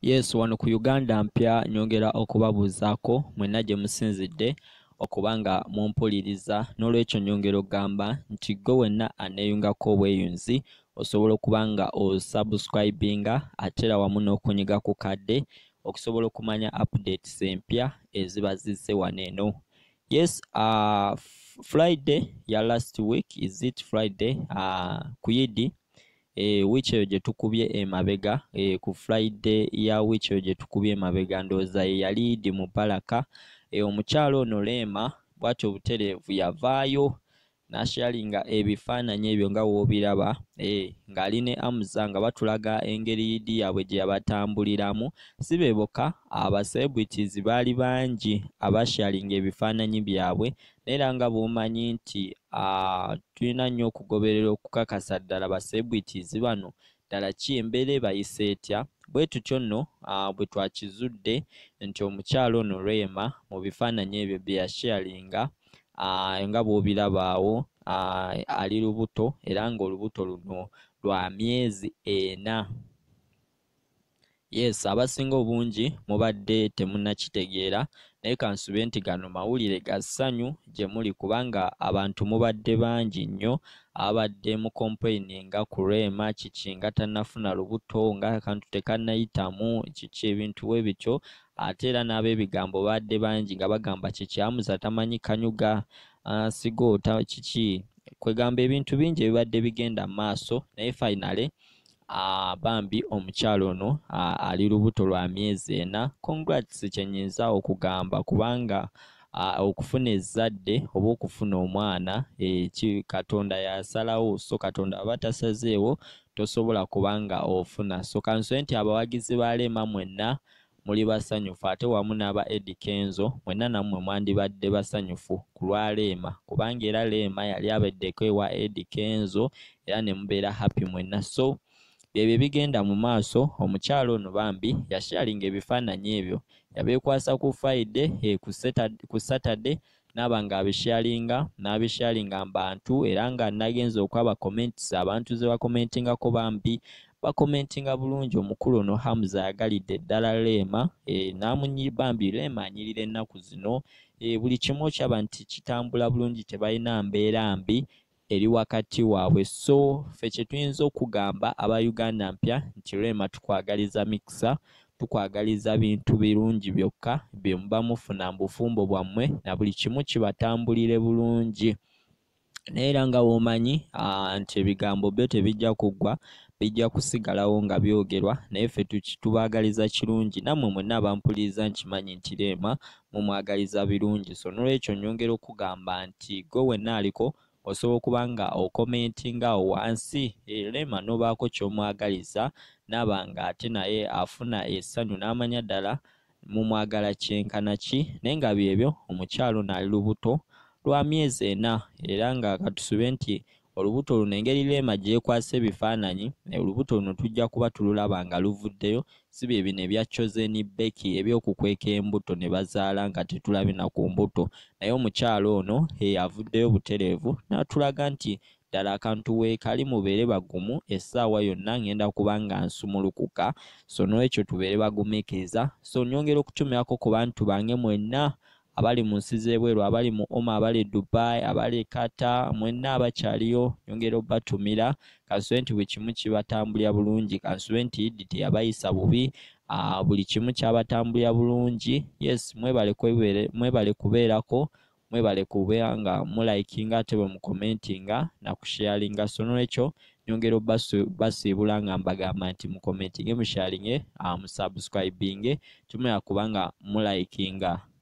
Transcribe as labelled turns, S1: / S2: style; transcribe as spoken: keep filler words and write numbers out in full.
S1: Yes, wano ku Uganda mpya nyongera okubabuuzaako mwenna gye musinzidde okubanga mumpuliriza, n'olwekyo nyongera okugamba nti gwe wenna aneeyungako obweyunzi osobola okuba nga osubscribinga ate era wamu n'okunyiga ku kadde okusobola okumanya updates empya eziba zizze wano eno. Yes, uh, Friday ya last week, is it Friday? Uh, ku Yidi E, wiki eyo gye tukubye emabega e, ku Friday ya wiki eyo gye tukubye emabega ndowooza ye yali Idi Mubaraka. E, omukyalo ono Rema bw'atyo obutereevu yavaayo n'asharinga ebifaananyi ebyo nga w'obiraba e, ng'ali ne Hamza nga batulaga engeri Idi yaabwe gye yabatambuliramu. Si be bokka, aba celebrities baali bangi abasharinga ebifaananyi byabwe, era nga bw'omanyi nti uh, tulina nnyo okugoberera okukakasa ddala ba celebrities bano ddala ki embeera ebayisa etya. Bwe tutyo nno uh, bwe twakizudde nti omukyalo ono Rema mu bifaananyi ebyo bye yasharinga uh, nga bw'obiraba awo uh, ali lubuto era ng'olubuto luno lwa myezi ena. Yes, abasinga obungi mubadde temunnakitegeera, naye kansube nti gano mawulire ga ssanyu gye muli kubanga abantu mubadde bangi nnyo abadde mu complaininga ku Rema kiki nga tannafuna lubuto, nga akantu tekannayitamu kiki ebintu bwe bityo, ate era n'ab'ebigambo badde bangi nga bagamba kiki Hamza tamanyi kanyuga uh, sigota kiki, kwegamba ebintu bingi ebibadde bigenda mu maaso, naye finally Uh, bambi omukyalo ono uh, ali lubuto lwa myezi ena. Congrats kyenyinza okugamba kubanga uh, okufuna ezzadde oba okufuna omwana e, ki Katonda yasalawo, so Katonda aba tasazeewo tosobola kubanga ofuna. So kanso nti abawagizi ba Rema mwenna muli basanyufu, ate wamu n'aba Eddie Kenzo mwenna nammwe mwandibadde basanyufu ku lwa Rema kubanga era Rema yali abeddeko ewa Eddie Kenzo era ne mubeera happy mwenna. So ebyo bigenda mu maaso. Omukyalo ono bambi yasharinga ebifaananyi ebyo yabeekwasa ku Friday e, ku Saturday, ku Saturday n'aba nga abisharinga n'abisharinga mbantu era nga nagenza okwaba comments abantu ze bakomentingako bambi bakomentinga bulungi. Omukulu ono Hamza yagalidde ddala Rema e, n'amunyi bambi Rema anyirira ennaku zino e, buli kimu okyaba nti kitambula bulungi tebalina mbeera mbi eri wakati waabwe. So ffe kye tuyinza okugamba aba Uganda mpya nti Rema tukwagaliza mikisa, tukwagaliza bintu birungi byokka bye muba mufuna mu bufumbo bwammwe na buli kimu kibatambulire bulungi. Naye era nga bw'omanyi uh, nti ebigambo byo tebijja kuggwa, bijja kusigalawo nga byogerwa, naye ffe tubaagaliza kirungi. Nammwe mwenna abampuliriza nkimanyi nti Rema mumwagaliza birungi. So n'olwekyo nyongera okugamba nti gwe wenna aliko osobola okuba nga okomentinga awo wansi e, Rema n'obaako ky'omwagaliza n'aba nga ate naye afuna essanyu n'amanya ddala mumwagala kyenkana ki. Naye nga byebyo omukyalo naali lubuto lwa myezi ena era nga katusube nti olubuto luno engeri Rema gyekwasa ebifaananyi olubuto luno tujja kuba tululaba nga luvuddeyo, si bye bino ebya Chosen Becky ebyokukweka embuto ne bazaala nga tetulabe na ku mbuto. Naye omukyalo ono e, avuddeyo butereevu n'atulaga nti ddala akantu we kali mubeere bagumu, essaawa yonna ngenda kuba nga nsumulukuka. So n'ekyo tubeere bagumiikiriza. So nyongera okutumyako ku bantu bange mwenna abali mu nsi z'ebweru, abali mu Oma, abali Dubai, abali Qatar, mwenna abakyaliyo nyongera obatumira. Kansube nti buli kimu kibatambulira bulungi, kansube nti Idi teyabayisa bubi, uh, buli kimu kyabatambulira bulungi. Yes, mwebale kwebere, mwebale kubeerako, mwebale kubeera nga mulaikinga ate bwe mukomentinga na kusharinga. So n'ekyo nyongera basiibula nga mbagamba nti mukomentinge, musharinge, uh, musubscribinge, tumira kubanga mulaikinga.